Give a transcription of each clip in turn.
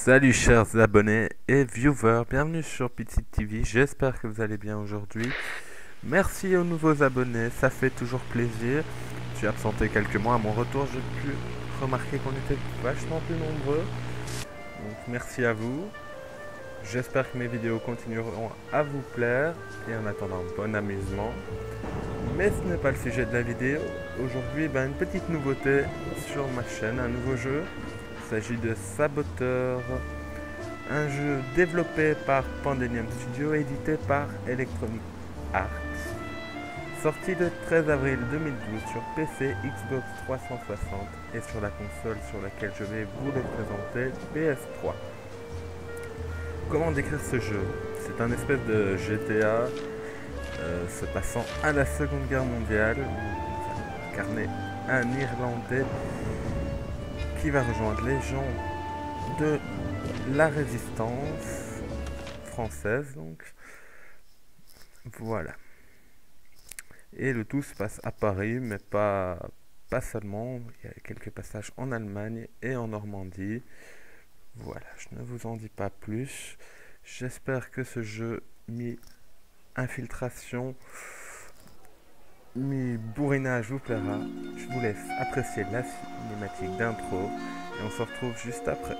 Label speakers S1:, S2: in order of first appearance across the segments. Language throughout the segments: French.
S1: Salut chers abonnés et viewers, bienvenue sur Petit TV, j'espère que vous allez bien aujourd'hui. Merci aux nouveaux abonnés, ça fait toujours plaisir. Je suis absenté quelques mois, à mon retour j'ai pu remarquer qu'on était vachement plus nombreux. Donc merci à vous. J'espère que mes vidéos continueront à vous plaire et en attendant bon amusement. Mais ce n'est pas le sujet de la vidéo. Aujourd'hui, une petite nouveauté sur ma chaîne, un nouveau jeu. Il s'agit de Saboteur, un jeu développé par Pandemonium Studio, édité par Electronic Arts. Sorti le 13 avril 2012 sur PC, Xbox 360 et sur la console sur laquelle je vais vous le présenter, PS3. Comment décrire ce jeu? C'est un espèce de GTA se passant à la Seconde Guerre mondiale. Vous incarnez un Irlandais qui va rejoindre les gens de la résistance française, donc voilà. Et le tout se passe à Paris, mais pas seulement. Il y a quelques passages en Allemagne et en Normandie. Voilà, je ne vous en dis pas plus. J'espère que ce jeu mi-infiltration, mi-bourrinage vous plaira. Je vous laisse apprécier la cinématique d'intro et on se retrouve juste après.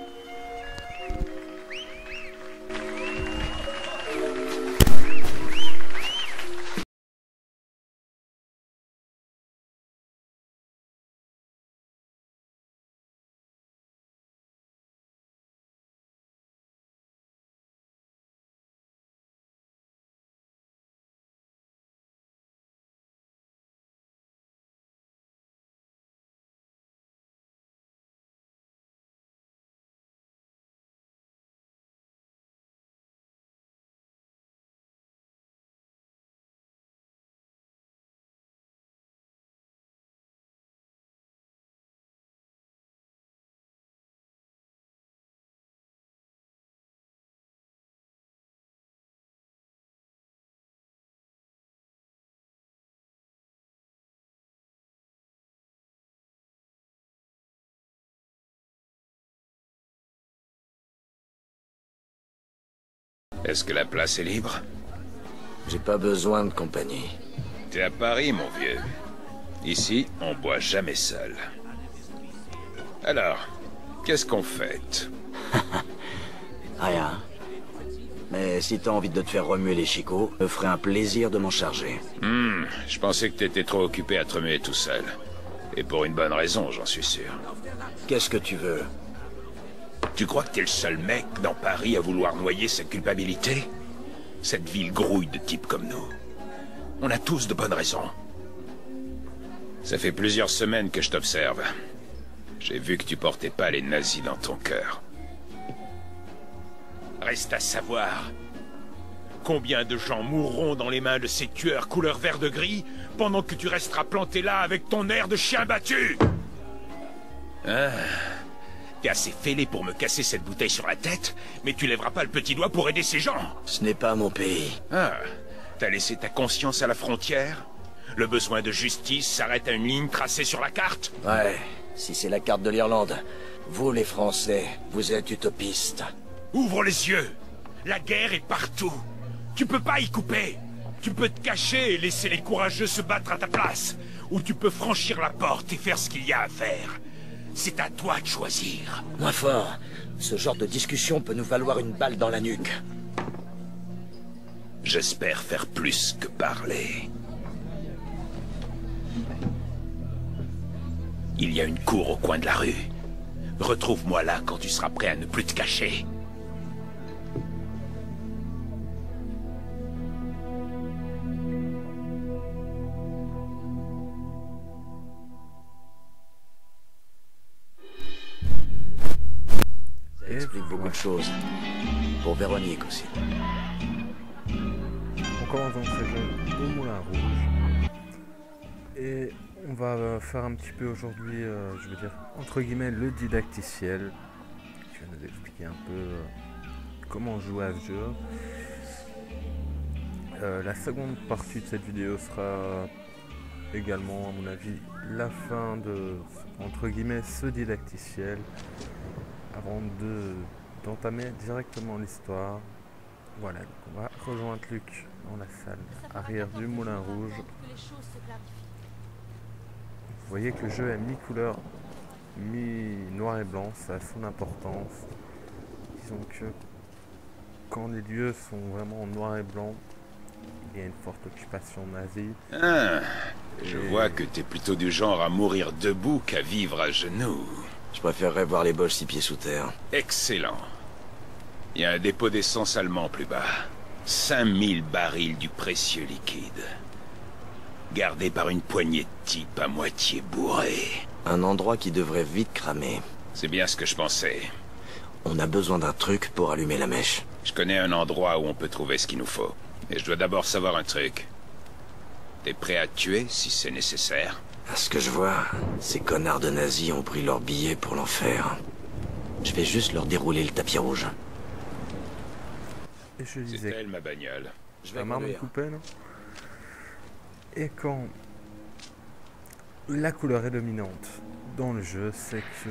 S2: Est-ce que la place est libre?
S3: J'ai pas besoin de compagnie.
S2: T'es à Paris, mon vieux. Ici, on boit jamais seul. Alors, qu'est-ce qu'on fête?
S3: Rien. Mais si t'as envie de te faire remuer les chicots, me ferait un plaisir de m'en charger.
S2: Je pensais que t'étais trop occupé à te remuer tout seul. Et pour une bonne raison, j'en suis sûr.
S3: Qu'est-ce que tu veux?
S2: Tu crois que t'es le seul mec dans Paris à vouloir noyer sa culpabilité? Cette ville grouille de types comme nous. On a tous de bonnes raisons. Ça fait plusieurs semaines que je t'observe. J'ai vu que tu portais pas les nazis dans ton cœur. Reste à savoir combien de gens mourront dans les mains de ces tueurs couleur vert de gris pendant que tu resteras planté là avec ton air de chien battu. T'es assez fêlé pour me casser cette bouteille sur la tête, mais tu lèveras pas le petit doigt pour aider ces gens.
S3: Ce n'est pas mon pays.
S2: T'as laissé ta conscience à la frontière? Le besoin de justice s'arrête à une ligne tracée sur la carte?
S3: Ouais, si c'est la carte de l'Irlande. Vous, les Français, vous êtes utopistes.
S2: Ouvre les yeux. La guerre est partout. Tu peux pas y couper. Tu peux te cacher et laisser les courageux se battre à ta place. Ou tu peux franchir la porte et faire ce qu'il y a à faire. C'est à toi de choisir.
S3: Moins fort. Ce genre de discussion peut nous valoir une balle dans la nuque.
S2: J'espère faire plus que parler. Il y a une cour au coin de la rue. Retrouve-moi là quand tu seras prêt à ne plus te cacher.
S3: Ça explique beaucoup de choses. Pour Véronique aussi.
S1: On commence donc ce jeu au Moulin Rouge. Et on va faire un petit peu aujourd'hui, je veux dire, entre guillemets, le didacticiel. Qui va nous expliquer un peu comment jouer à ce jeu. La seconde partie de cette vidéo sera également, à mon avis, la fin de, entre guillemets, ce didacticiel, avant de d'entamer directement l'histoire. Voilà, donc on va rejoindre Luc dans la salle arrière du Moulin Rouge. Vous voyez que le jeu est mi-couleur, mi-noir et blanc, ça a son importance. Disons que quand les lieux sont vraiment en noir et blanc, il y a une forte occupation nazie.
S2: Ah, je vois que t'es plutôt du genre à mourir debout qu'à vivre à genoux.
S3: Je préférerais voir les Boches 6 pieds sous terre.
S2: Excellent. Il y a un dépôt d'essence allemand plus bas. 5000 barils du précieux liquide. Gardé par une poignée de types à moitié bourrés.
S3: Un endroit qui devrait vite cramer.
S2: C'est bien ce que je pensais.
S3: On a besoin d'un truc pour allumer la mèche.
S2: Je connais un endroit où on peut trouver ce qu'il nous faut. Mais je dois d'abord savoir un truc. T'es prêt à tuer si c'est nécessaire?
S3: À ce que je vois, ces connards de nazis ont pris leur billet pour l'enfer. Je vais juste leur dérouler le tapis rouge.
S1: Et je
S2: C'est
S1: disais,
S2: elle ma bagnole.
S3: Je
S1: la
S3: vais
S1: marre de
S3: conduire.
S1: couper, non? Et quand la couleur est dominante dans le jeu, c'est que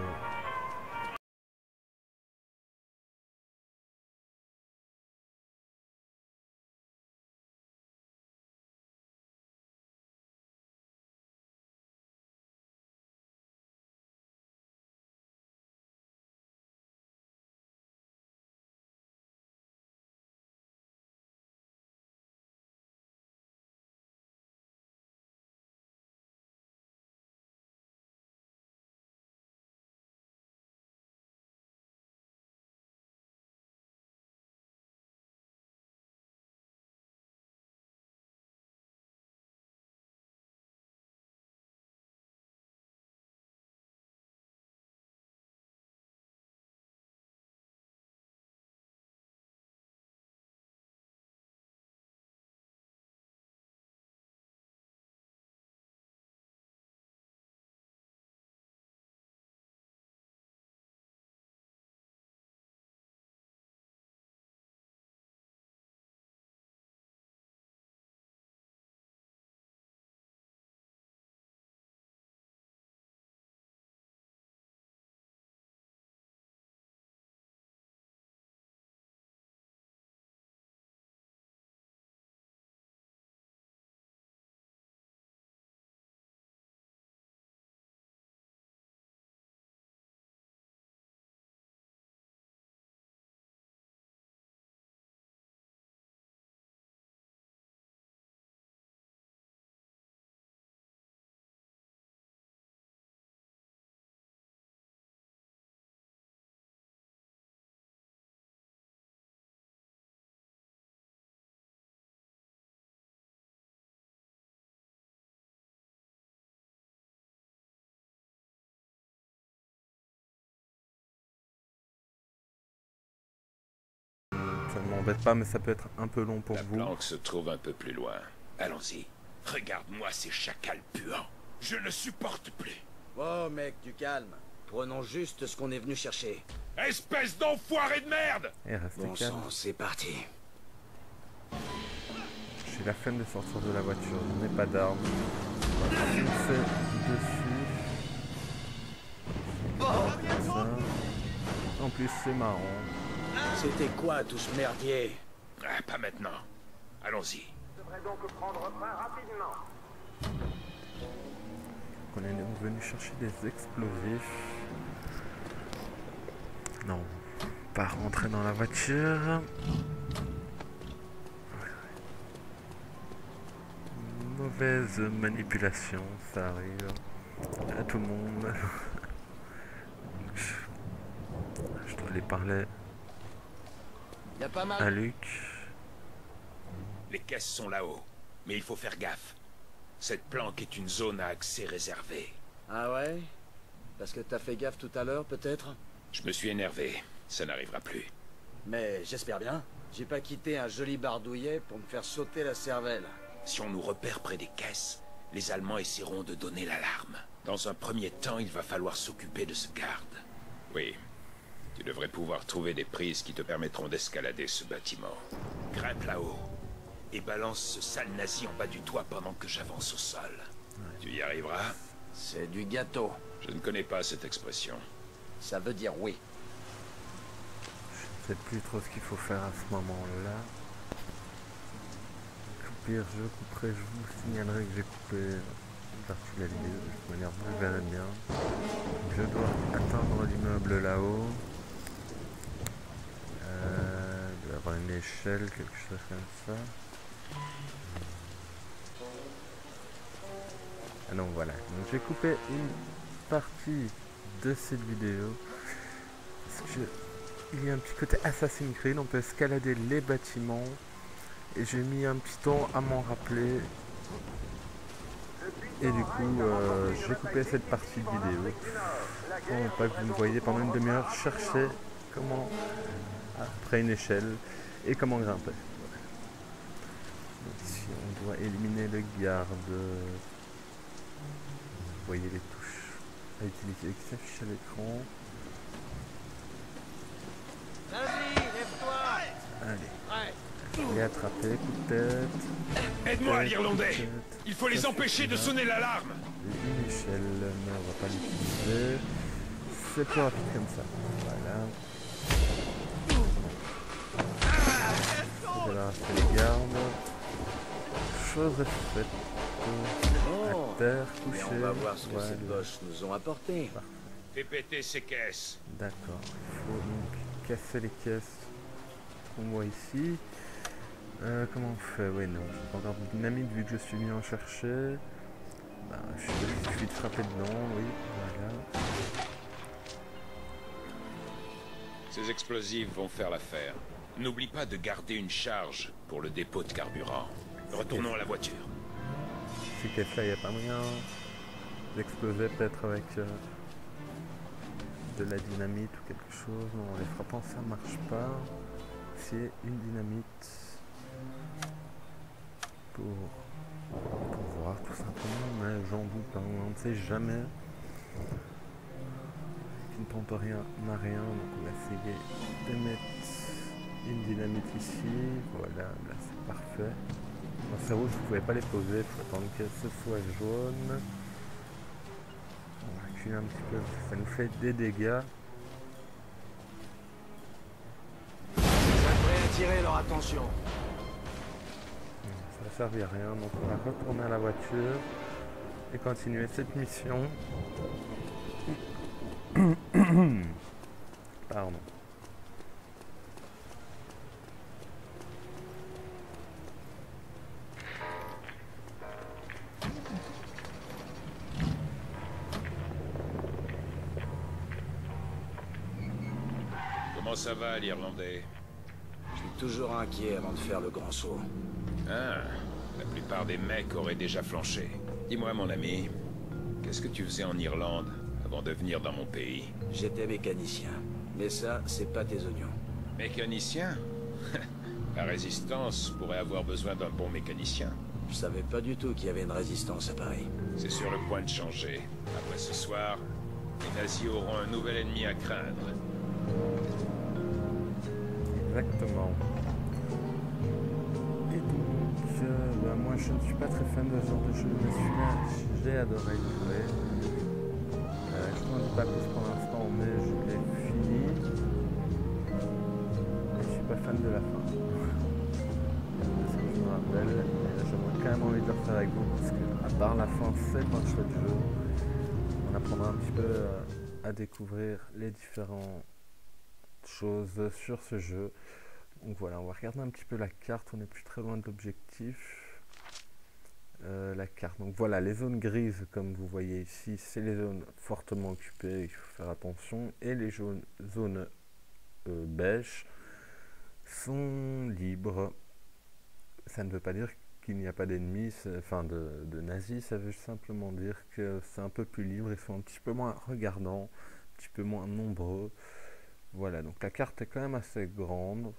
S1: ça ne m'embête pas, mais ça peut être un peu long pour
S2: La
S1: vous.
S2: planque se trouve un peu plus loin. Allons-y. Regarde-moi ces chacals puants. Je ne supporte plus.
S3: Oh mec, du calme. Prenons juste ce qu'on est venu chercher.
S2: Espèce d'enfoiré de merde!
S1: Et restez
S3: Bon
S1: calme.
S3: sang, c'est parti.
S1: J'ai la flemme de sortir de la voiture, je n'ai pas d'armes. On va foncer dessus. Ça. En plus, c'est marrant.
S3: C'était quoi tout ce merdier?
S2: Ah, pas maintenant. Allons-y.
S1: On est donc venu chercher des explosifs. Non, pas rentrer dans la voiture. Mauvaise manipulation, ça arrive à tout le monde. Je dois aller parler
S3: Y a pas mal.
S1: à Luc.
S2: Les caisses sont là-haut. Mais il faut faire gaffe. Cette planque est une zone à accès réservé.
S3: Ah ouais? Parce que t'as fait gaffe tout à l'heure, peut-être?
S2: Je me suis énervé. Ça n'arrivera plus.
S3: Mais j'espère bien. J'ai pas quitté un joli bardouillet pour me faire sauter la cervelle.
S2: Si on nous repère près des caisses, les Allemands essaieront de donner l'alarme. Dans un premier temps, il va falloir s'occuper de ce garde. Oui. Tu devrais pouvoir trouver des prises qui te permettront d'escalader ce bâtiment. Grimpe là-haut. Et balance ce sale nazi en bas du toit pendant que j'avance au sol. Tu y arriveras?
S3: C'est du gâteau.
S2: Je ne connais pas cette expression.
S3: Ça veut dire oui.
S1: Je sais plus trop ce qu'il faut faire à ce moment-là. Au pire, je couperai, je vous signalerai que j'ai coupé une partie de la vidéo. De toute manière, vous le verrez bien. Je dois atteindre l'immeuble là-haut. Il doit y avoir une échelle, quelque chose comme ça. Ah non, voilà. Donc j'ai coupé une partie de cette vidéo. Parce que il y a un petit côté Assassin's Creed, on peut escalader les bâtiments. Et j'ai mis un petit temps à m'en rappeler. Et du coup, j'ai coupé cette partie de vidéo. Pour pas que vous me voyez pendant une demi-heure chercher comment, après une échelle, et comment grimper. Donc ici, on doit éliminer le garde. Vous voyez les touches à utiliser qui s'affichent à l'écran.
S4: Vas-y, lève-toi.
S1: Allez. Les attraper, coup de tête.
S2: Aide-moi, l'Irlandais. Il faut les empêcher de sonner l'alarme.
S1: Une échelle, mais on va pas l'utiliser. C'est plus rapide comme ça. Voilà. Débarrasser les gardes. Chose est faite. À terre, couché.
S3: On va voir ce que
S1: Voilà.
S3: ces gosses nous ont apporté.
S2: Fais péter ces caisses.
S1: D'accord. Il faut donc casser les caisses qu'on voit ici. Comment on fait? Oui, non. J'ai pas encore de dynamite vu que je suis venu en chercher. Bah, il suffit de frapper dedans, oui. Voilà.
S2: Ces explosifs vont faire l'affaire. N'oublie pas de garder une charge pour le dépôt de carburant. Retournons à la voiture.
S1: Ces caisses-là, il n'y a pas moyen d'exploser peut-être avec de la dynamite ou quelque chose. Non, les frappants, ça marche pas. C'est une dynamite pour voir tout simplement, mais j'en doute, hein, on ne sait jamais. Qui ne tente rien n'a rien, donc on va essayer de mettre une dynamite ici. Voilà, là c'est parfait. Dans ces rouges, vous ne pouvez pas les poser, il faut attendre que ce soit jaune. On va reculer un petit peu, ça nous fait des dégâts.
S3: Ça devrait attirer leur attention.
S1: Ça ne servait à rien, donc on va retourner à la voiture et continuer cette mission. Pardon.
S2: Comment ça va, l'Irlandais?
S3: Je suis toujours inquiet avant de faire le grand saut.
S2: Ah, la plupart des mecs auraient déjà flanché. Dis-moi, mon ami, qu'est-ce que tu faisais en Irlande avant de venir dans mon pays?
S3: J'étais mécanicien. Mais ça, c'est pas tes oignons.
S2: Mécanicien? La résistance pourrait avoir besoin d'un bon mécanicien.
S3: Je savais pas du tout qu'il y avait une résistance à Paris.
S2: C'est sur le point de changer. Après ce soir, les nazis auront un nouvel ennemi à craindre.
S1: Exactement. Et donc, bah, moi je ne suis pas très fan de ce genre de jeu, mais celui-là, j'ai adoré jouer. Je n'en dis pas plus pour l'instant, mais je l'ai fini. Et je suis pas fan de la fin. De ce que je me rappelle. Et j'aimerais quand même envie de le refaire avec vous, parce que, à part la fin, c'est un chouette jeu. On apprendra un petit peu à découvrir les différentes choses sur ce jeu. Donc voilà, on va regarder un petit peu la carte, on n'est plus très loin de l'objectif. La carte, donc voilà, les zones grises comme vous voyez ici, c'est les zones fortement occupées, il faut faire attention, et les zones beige sont libres. Ça ne veut pas dire qu'il n'y a pas d'ennemis, enfin de nazis, ça veut simplement dire que c'est un peu plus libre, ils sont un petit peu moins regardants, un petit peu moins nombreux. Voilà, donc la carte est quand même assez grande.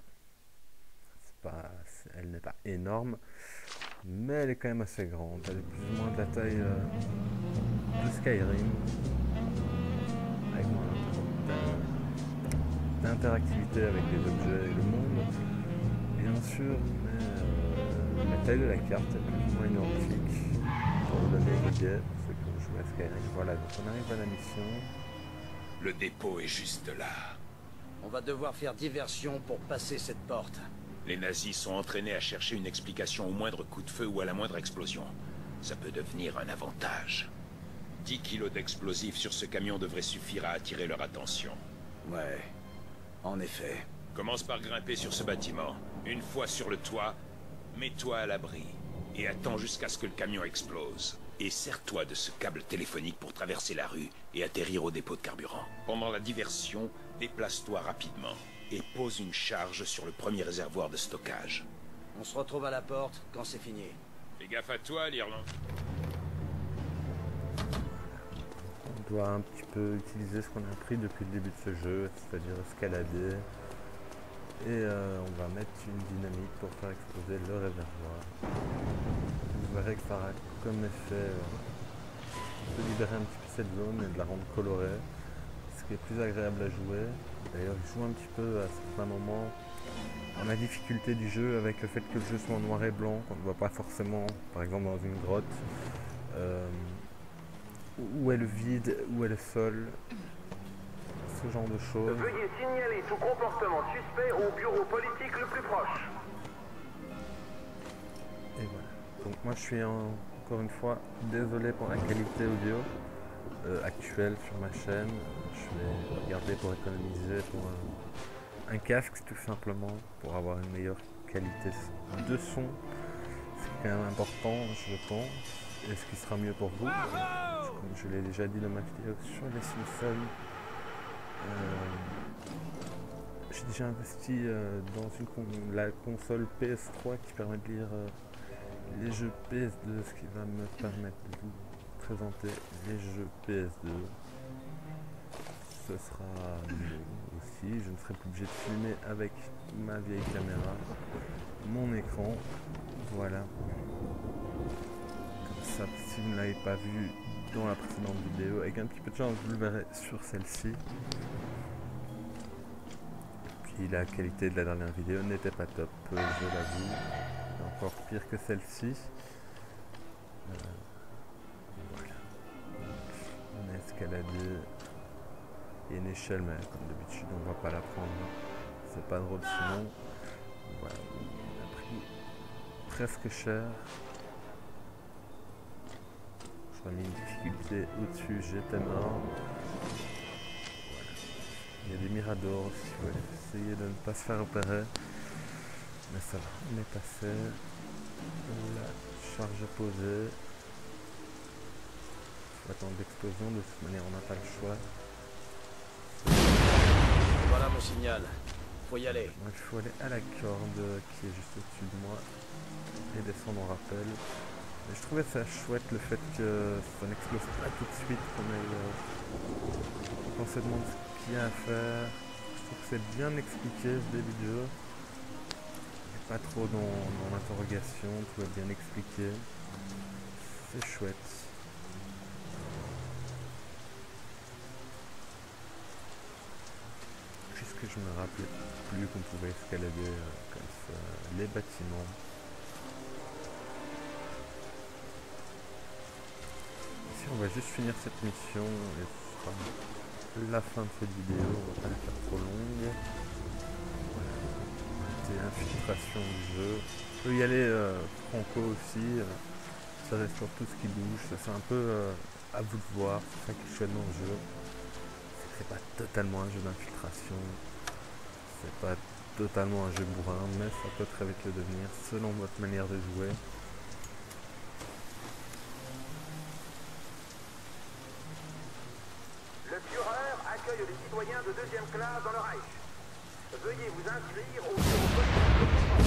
S1: Elle n'est pas énorme, mais elle est quand même assez grande. Elle est plus ou moins de la taille de Skyrim, avec moins d'interactivité avec les objets et le monde, bien sûr, mais la taille de la carte est plus ou moins identique. Pour vous donner une idée, pour ceux qui ont joué à Skyrim. Voilà, donc on arrive à la mission.
S2: Le dépôt est juste là.
S4: On va devoir faire diversion pour passer cette porte.
S2: Les nazis sont entraînés à chercher une explication au moindre coup de feu ou à la moindre explosion. Ça peut devenir un avantage. 10 kilos d'explosifs sur ce camion devrait suffire à attirer leur attention.
S4: Ouais, en effet.
S2: Commence par grimper sur ce bâtiment. Une fois sur le toit, mets-toi à l'abri. Et attends jusqu'à ce que le camion explose. Et sers-toi de ce câble téléphonique pour traverser la rue et atterrir au dépôt de carburant. Pendant la diversion, déplace-toi rapidement. Et pose une charge sur le premier réservoir de stockage.
S4: On se retrouve à la porte quand c'est fini.
S2: Fais gaffe à toi, l'Irlande.
S1: On doit un petit peu utiliser ce qu'on a appris depuis le début de ce jeu, c'est-à-dire escalader. Et on va mettre une dynamite pour faire exploser le réservoir. Vous verrez que ça aura comme effet de libérer un petit peu cette zone et de la rendre colorée. Ce qui est plus agréable à jouer. D'ailleurs, je joue un petit peu à certains moments dans la difficulté du jeu avec le fait que le jeu soit en noir et blanc, qu'on ne voit pas forcément, par exemple dans une grotte, où est le vide, où est le sol, ce genre de choses.
S5: Veuillez signaler tout comportement suspect au bureau politique le plus proche.
S1: Et voilà. Donc moi je suis encore une fois désolé pour la qualité audio actuelle sur ma chaîne. Je vais regarder pour économiser pour un casque tout simplement, pour avoir une meilleure qualité de son. C'est quand même important, je pense. Et ce qui sera mieux pour vous, comme je l'ai déjà dit dans ma vidéo sur les Simpsons, j'ai déjà investi dans la console PS3 qui permet de lire les jeux PS2, ce qui va me permettre de vous présenter les jeux PS2. Ce sera mieux aussi, je ne serai plus obligé de filmer avec ma vieille caméra mon écran. Voilà. Comme ça, si vous ne l'avez pas vu dans la précédente vidéo, avec un petit peu de chance, vous le verrez sur celle-ci. Puis la qualité de la dernière vidéo n'était pas top, je l'avoue. Encore pire que celle-ci. Voilà. On a escaladé. Il y a une échelle, mais comme d'habitude, on ne va pas la prendre. C'est pas drôle sinon. Voilà. On a pris presque cher. J'aurais mis une difficulté au-dessus, j'étais mort. Voilà. Il y a des miradors aussi, ouais. Essayez de ne pas se faire opérer. Mais ça va, on est passé. La charge posée. On va attendre l'explosion, de toute manière on n'a pas le choix.
S4: Voilà mon signal. Faut y aller.
S1: Donc, il faut aller à la corde qui est juste au-dessus de moi et descendre en rappel. Mais je trouvais ça chouette le fait que ça n'explose pas tout de suite, qu'on se demande ce qu'il y a à faire. Je trouve que c'est bien expliqué ce début de jeu. Pas trop dans l'interrogation, tout est bien expliqué. C'est chouette. Puisque je me rappelais plus qu'on pouvait escalader comme ça les bâtiments. Ici on va juste finir cette mission et ce sera la fin de cette vidéo, on va pas la faire trop longue. Infiltration du jeu. On peut y aller franco aussi, ça reste sur tout ce qui bouge, c'est un peu à vous de voir, c'est ça qui est chouette dans le jeu. C'est pas totalement un jeu d'infiltration, c'est pas totalement un jeu bourrin, mais ça peut très vite le devenir selon votre manière de jouer.
S5: Le Führer accueille les citoyens de deuxième classe dans le Reich. Veuillez vous inscrire au bureau politique.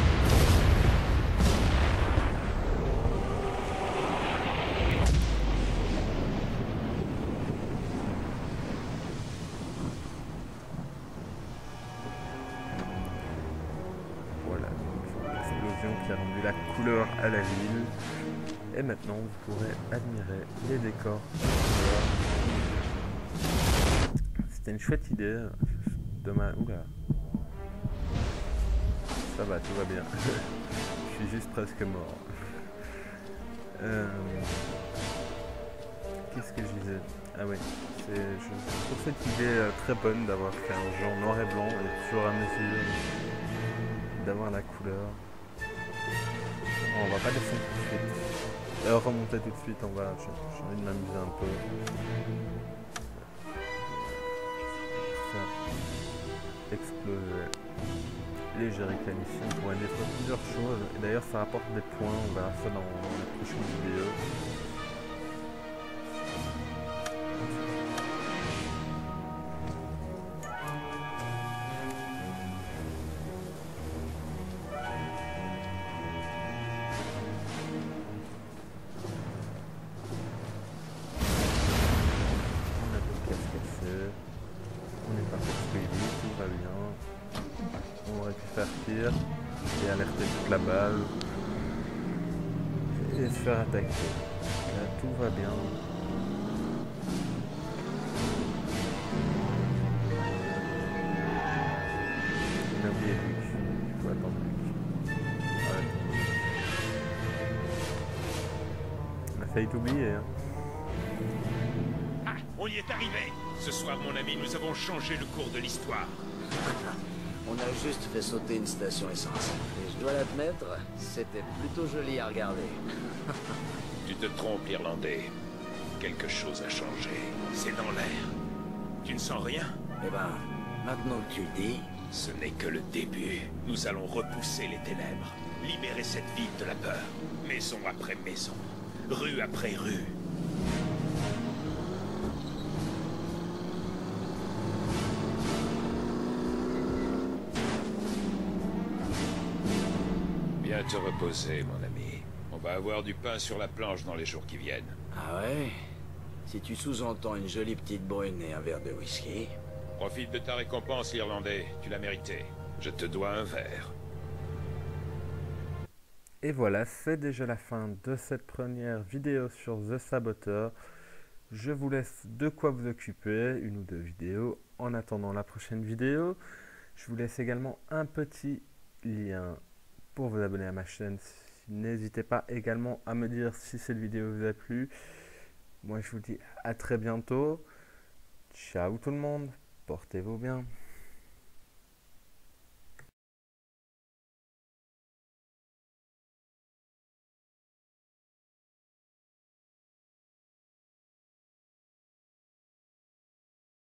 S1: Voilà, l'explosion qui a rendu la couleur à la ville. Et maintenant, vous pourrez admirer les décors. C'était une chouette idée. Dommage. Oula. Ça va, tout va bien. Je suis juste presque mort. Qu'est-ce que je disais? Ah oui, je trouve cette idée très bonne d'avoir fait un jeu en noir et blanc et au fur et à mesure d'avoir la couleur. Bon, on va pas descendre tout de suite. Remonter tout de suite, j'ai envie de m'amuser un peu. Ça. Exploser. Les jerrycans ici, on pourrait détruire plusieurs choses. Et d'ailleurs, ça rapporte des points, on verra ça dans la prochaine vidéo. On aurait pu faire pire et alerter toute la balle et se faire attaquer. Là, tout va bien. On a oublié Luc. Il faut attendre Luc. On a failli t'oublier. Hein.
S2: Ah, on y est arrivé. Ce soir, mon ami, nous avons changé le cours de l'histoire.
S4: On a juste fait sauter une station essence. Et je dois l'admettre, c'était plutôt joli à regarder.
S2: Tu te trompes, l'Irlandais. Quelque chose a changé. C'est dans l'air. Tu ne sens rien?
S4: Eh ben, maintenant que tu le dis...
S2: Ce n'est que le début. Nous allons repousser les ténèbres. Libérer cette ville de la peur. Maison après maison. Rue après rue. Viens te reposer, mon ami. On va avoir du pain sur la planche dans les jours qui viennent.
S4: Ah ouais? Si tu sous-entends une jolie petite brune et un verre de whisky...
S2: Profite de ta récompense, l'Irlandais. Tu l'as mérité. Je te dois un verre.
S1: Et voilà, c'est déjà la fin de cette première vidéo sur The Saboteur. Je vous laisse de quoi vous occuper, une ou deux vidéos, en attendant la prochaine vidéo. Je vous laisse également un petit lien pour vous abonner à ma chaîne. N'hésitez pas également à me dire si cette vidéo vous a plu. Moi je vous dis à très bientôt. Ciao tout le monde, portez-vous bien.